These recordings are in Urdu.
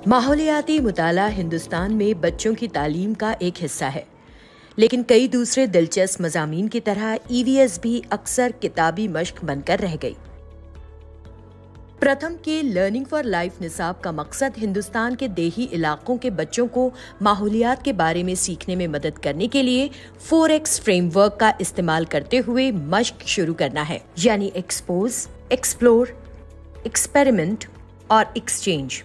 ماحولیاتی مطالعہ ہندوستان میں بچوں کی تعلیم کا ایک حصہ ہے، لیکن کئی دوسرے دلچسپ مضامین کی طرح EVS بھی اکثر کتابی مشق بن کر رہ گئی۔ پرتھم کے لرننگ فار لائف نصاب کا مقصد ہندوستان کے دیہی علاقوں کے بچوں کو ماحولیات کے بارے میں سیکھنے میں مدد کرنے کے لیے 4X فریم ورک کا استعمال کرتے ہوئے مشق شروع کرنا ہے، یعنی ایکسپوز، ایکسپلور، ایکسپیریمنٹ اور ایکسچینج۔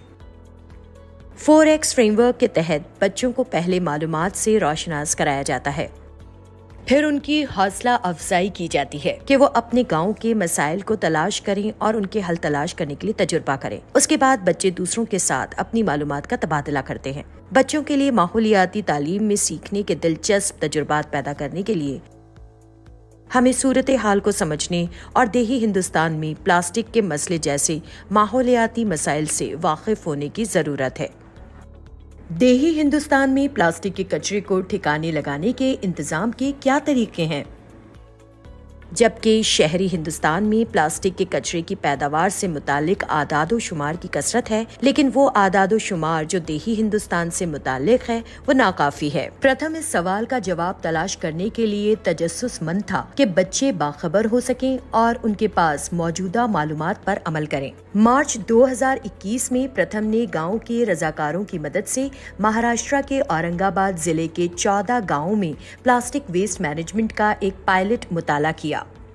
4X فریم ورک کے تحت بچوں کو پہلے معلومات سے روشناس کرایا جاتا ہے، پھر ان کی حوصلہ افزائی کی جاتی ہے کہ وہ اپنے گاؤں کے مسائل کو تلاش کریں اور ان کے حل تلاش کرنے کے لیے تجربہ کریں۔ اس کے بعد بچے دوسروں کے ساتھ اپنی معلومات کا تبادلہ کرتے ہیں۔ بچوں کے لیے ماحولیاتی تعلیم میں سیکھنے کے دلچسپ تجربات پیدا کرنے کے لیے ہمیں صورتحال کو سمجھنے اور دیہی ہندوستان میں پلاسٹک کے مسئلے جیسے ماحولیاتی مسائل سے واقف ہونے کی ضرورت ہے۔ دیہی ہندوستان میں پلاسٹک کے کچرے کو ٹھکانے لگانے کے انتظام کے کیا طریقے ہیں؟ جبکہ شہری ہندوستان میں پلاسٹک کے کچرے کی پیداوار سے متعلق اعداد و شمار کی کثرت ہے، لیکن وہ اعداد و شمار جو دیہی ہندوستان سے متعلق ہے وہ ناکافی ہے۔ پرتھم اس سوال کا جواب تلاش کرنے کے لیے تجسس مند تھا کہ بچے باخبر ہو سکیں اور ان کے پاس موجودہ معلومات پر عمل کریں۔ مارچ 2021 میں پرتھم نے گاؤں کے رضاکاروں کی مدد سے مہاراشٹر کے اورنگ آباد ضلع کے 14 گاؤں میں پلاسٹک ویسٹ مینجمنٹ کا ایک پائلٹ مطالعہ کیا۔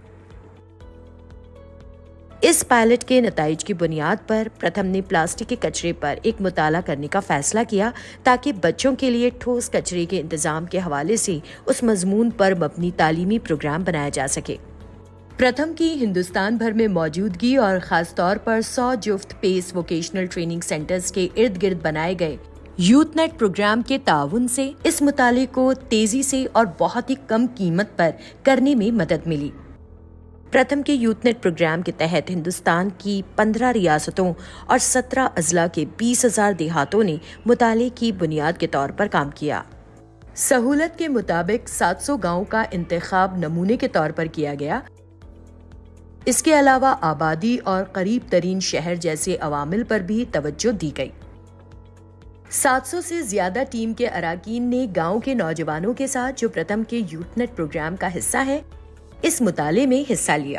اس پائلٹ کے نتائج کی بنیاد پر پرتھم نے پلاسٹک کے کچرے پر ایک مطالعہ کرنے کا فیصلہ کیا تاکہ بچوں کے لیے ٹھوس کچرے کے انتظام کے حوالے سے اس مضمون پر مبنی تعلیمی پروگرام بنایا جا سکے۔ پرتھم کی ہندوستان بھر میں موجودگی اور خاص طور پر 100 جفت پیس ووکیشنل ٹریننگ سینٹرز کے ارد گرد بنائے گئے یوتھ نیٹ پروگرام کے تعاون سے اس مطالعے کو تیزی سے اور بہت ہی کم قیمت پر کرنے میں مدد ملی۔ پرتھم کے یوتھ نیٹ پروگرام کے تحت ہندوستان کی 15 ریاستوں اور 17 اضلاع کے 20,000 دیہاتوں نے مطالعے کی بنیاد کے طور پر کام کیا۔ سہولت کے مطابق 700 گاؤں کا انتخاب نمونے کے طور پر کیا گیا۔ اس کے علاوہ آبادی اور قریب ترین شہر جیسے عوامل پر بھی توجہ دی گئی۔ 700 سے زیادہ ٹیم کے اراکین نے گاؤں کے نوجوانوں کے ساتھ جو پرتھم کے یوتھ نیٹ پروگرام کا حصہ ہے اس مطالعے میں حصہ لیا۔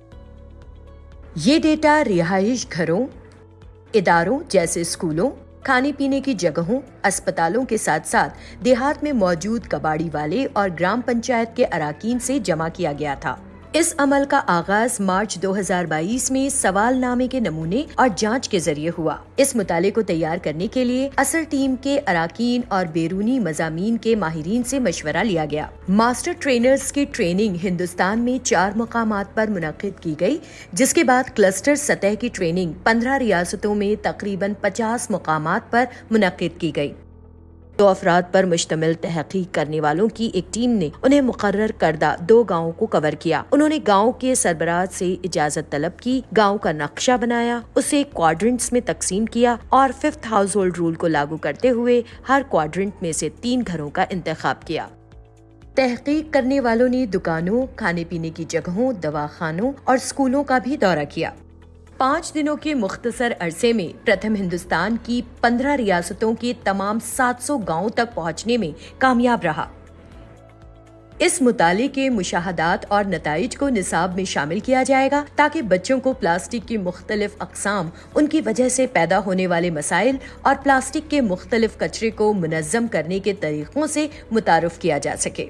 یہ ڈیٹا رہائش گھروں، اداروں جیسے اسکولوں، کھانے پینے کی جگہوں، اسپتالوں کے ساتھ ساتھ دیہات میں موجود کباڑی والے اور گرام پنچایت کے اراکین سے جمع کیا گیا تھا۔ اس عمل کا آغاز مارچ 2022 میں سوال نامے کے نمونے اور جانچ کے ذریعے ہوا۔ اس مطالعے کو تیار کرنے کے لیے اصل ٹیم کے اراکین اور بیرونی مضامین کے ماہرین سے مشورہ لیا گیا۔ ماسٹر ٹرینرز کی ٹریننگ ہندوستان میں 4 مقامات پر منعقد کی گئی، جس کے بعد کلسٹر سطح کی ٹریننگ 15 ریاستوں میں تقریباً 50 مقامات پر منعقد کی گئی۔ 2 افراد پر مشتمل تحقیق کرنے والوں کی ایک ٹیم نے انہیں مقرر کردہ 2 گاؤں کو کور کیا۔ انہوں نے گاؤں کے سربراہ سے اجازت طلب کی، گاؤں کا نقشہ بنایا، اسے کوارڈرنٹس میں تقسیم کیا اور 5th ہاؤس ہولڈ رول کو لاگو کرتے ہوئے ہر کوارڈرنٹ میں سے 3 گھروں کا انتخاب کیا۔ تحقیق کرنے والوں نے دکانوں، کھانے پینے کی جگہوں، دواخانوں اور اسکولوں کا بھی دورہ کیا۔ 5 دنوں کے مختصر عرصے میں پرتھم ہندوستان کی 15 ریاستوں کے تمام 700 گاؤں تک پہنچنے میں کامیاب رہا۔ اس مطالعے کے مشاہدات اور نتائج کو نصاب میں شامل کیا جائے گا تاکہ بچوں کو پلاسٹک کی مختلف اقسام، ان کی وجہ سے پیدا ہونے والے مسائل اور پلاسٹک کے مختلف کچرے کو منظم کرنے کے طریقوں سے متعارف کیا جا سکے۔